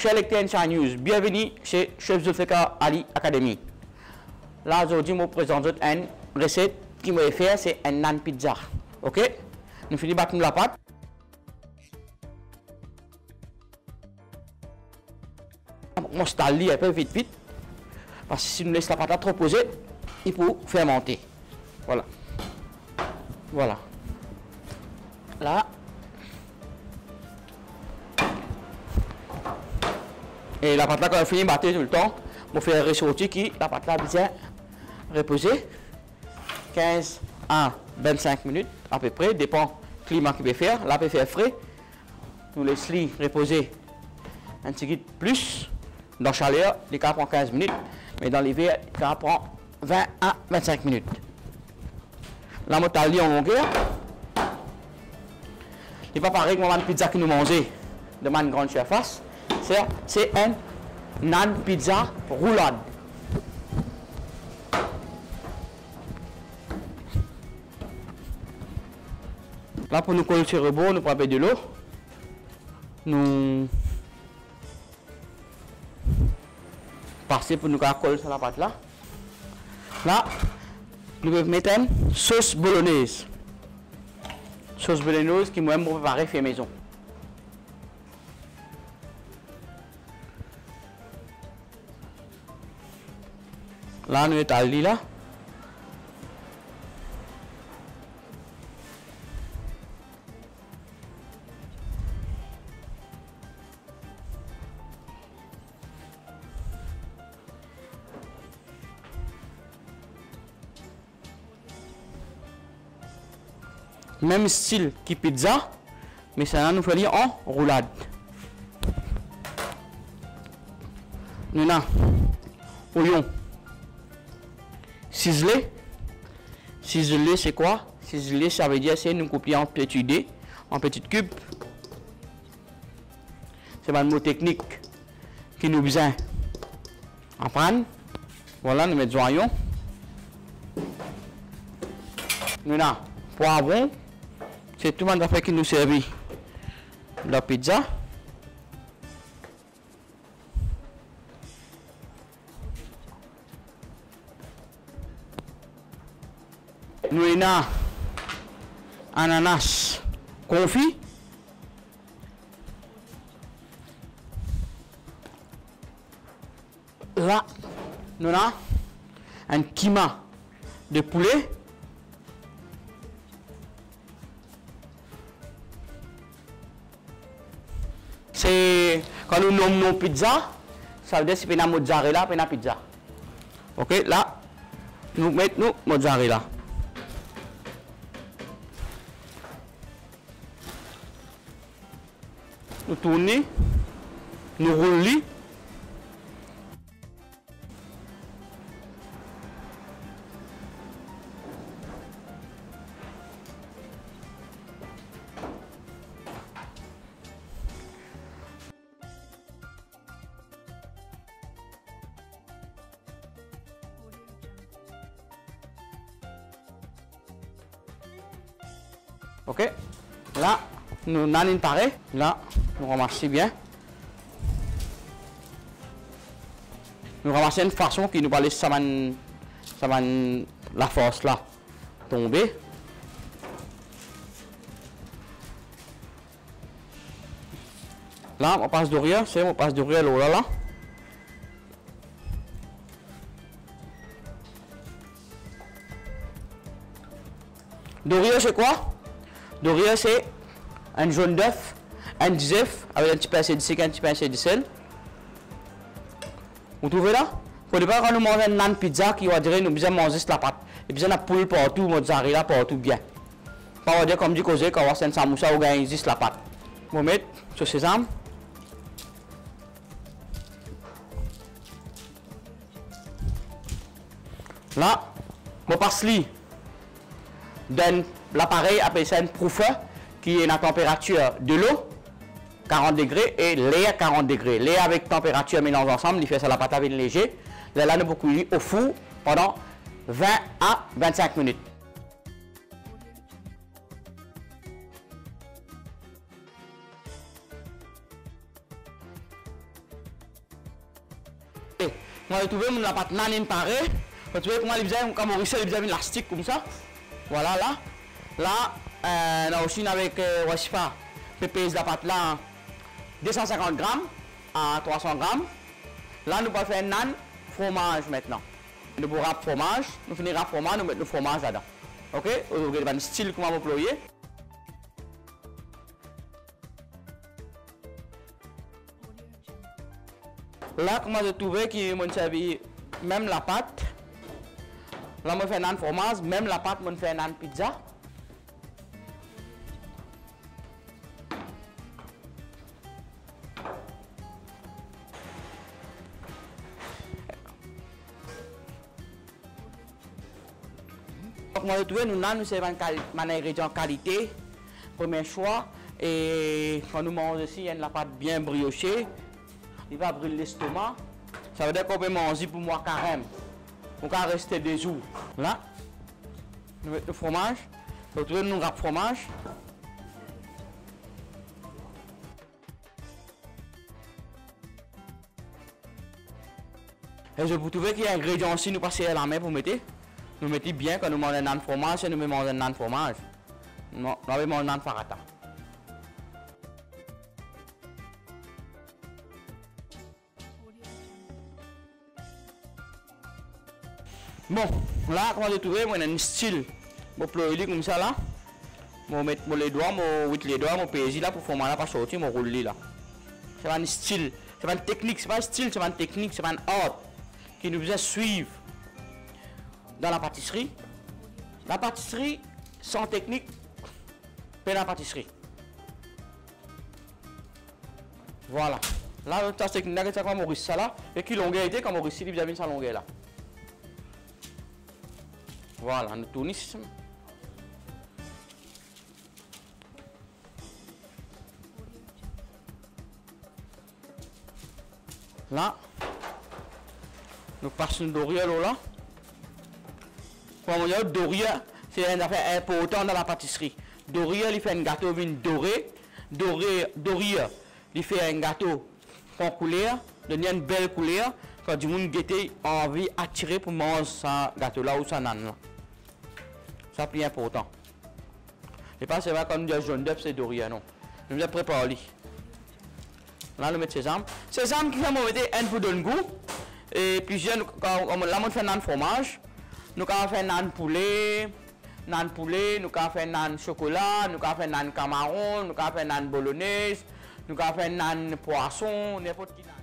chers lecteurs de News, bienvenue chez Chef Zulfikar Ali Academy. Là, aujourd'hui, je vous présente une recette qui m'a fait, c'est un nan pizza. Ok? Nous finissons battre la pâte. On installe un peu vite. Parce que si nous laissons la pâte trop posée, il peut fermenter. Voilà. Voilà. Là. Et la pâte là, quand on finit de battre tout le temps, on fait ressortir qui la pâte là bien reposer 15 à 25 minutes à peu près, dépend du climat qu'il peut faire. Là, il peut faire frais. Nous laissons reposer un petit peu plus. Dans la chaleur, les cas prend 15 minutes, mais dans l'hiver, les cas prend 20 à 25 minutes. La motali en longueur, il n'est pas pareil que une pizza que nous mangeons de ma grande surface. C'est un nan pizza roulade. Là, pour nous coller sur le rebord, nous prenons de l'eau. Nous passer pour nous coller sur la pâte là. Là, nous pouvons mettre une sauce bolognaise. Sauce bolognaise qui moi-même pour préparer fait maison. Là, nous étalons là. Même style qui pizza, mais ça nous fait en roulade. Nous avons oignon ciselé. Ciselé, c'est quoi? Ciselé, ça veut dire c'est nous couper en petits dés, en petites cubes. C'est un mot technique qui nous besoin en panne. Voilà, nous mettons oignon. Nous avons poivron. C'est tout le monde qui nous servit la pizza. Nous avons ananas confit. Là, nous avons un kima de poulet. C'est quand nous nommons pizza, ça veut dire que c'est une mozzarella, une pizza. Ok, là, nous mettons mozzarella. Nous tournons, nous roulons. Ok, là, nous n'allons pas pareil. Là, nous ramassons bien. Nous ramassons une façon qui nous va laisser la force là tomber. Là, on passe derrière, c'est on passe derrière l'eau là. Derrière, c'est quoi? Derrière, c'est un jaune d'œuf, un œuf avec un petit peu de sucre, un petit peu de sel. Vous trouvez là? Pour ne pas quand nous mangeons une nan pizza qui va dire nous besoin manger la pâte. Et besoin de poule partout, mozzarella partout bien. Pas va dire comme du causé quand on va un samoussa ou gagner juste la pâte. On met sur sésame. Là, on passe l'appareil appelle ça un proofer qui est à la température de l'eau 40 degrés et lait à 40 degrés. Lait avec température mélange ensemble, il fait ça la pâte avec léger. Là, nous pouvons cuire au four pendant 20 à 25 minutes. va retrouver la pâte nan parée. Vous trouvez comment il faisait comme Maurice il faisait un élastique comme ça. Voilà là. Là, on a aussi avec Washfa. Pépé la pâte là 250 grammes à 300 grammes. Là, nous allons faire nan fromage maintenant. Nous allons râper fromage. Nous finissons râper fromage, nous mettons le fromage là-dedans. Ok? Vous avez un style comment vous employer. Là, comment je trouve qui m'a servi même la pâte. Là, je fais nan fromage, même la pâte, je fais nan pizza. Donc, moi, je trouve nous nan, nous c'est un ingrédient qualité, premier choix. Et quand nous mangeons aussi, il y a la pâte bien briochée. Il va brûler l'estomac. Ça veut dire qu'on peut manger pour moi carême. On peut rester 2 jours. Là, nous mettons le fromage. Nous râpons le fromage. Et je vous trouve qu'il y a un ingrédient aussi, nous passons à la main pour mettre. Nous mettons bien quand nous mangeons un fromage et nous mangeons un fromage. Nous avons un farata. Bon, là, comment je trouve, moi, un style. Je vais comme ça là. Je vais mettre les doigts, je pèse là pour faire mal pas sortir, je roule là. C'est pas un style, c'est pas une technique, c'est pas un style, c'est pas une technique, c'est pas un art qui nous faisait suivre dans la pâtisserie. La pâtisserie, sans technique, c'est la pâtisserie. Voilà. Là, la technique, c'est comme Maurice ça là, et qui longueur était comme Maurice, il avait sa longueur là. Voilà, nous tournons ici. Là, nous passons Doria là. Pour moi, Doria, c'est une affaire importante dans la pâtisserie. Doria, il fait un gâteau doré. Doria, il fait un gâteau en couleur, donne une belle couleur. Quand du monde a envie d'attirer pour manger ce gâteau-là ou ça nan là. Ça plus important. Et pas c'est vrai quand nous disons jaune d'œuf c'est Doria non. Nous devons préparer. Là nous mettons sésame. Sésame qui fait mettre un peu de goût. Et puis là on fait un fromage. Nous avons fait un poulet, nous avons fait un chocolat, nous avons fait un camaron, nous avons fait un bolognaise, nous avons fait un poisson, n'importe qui.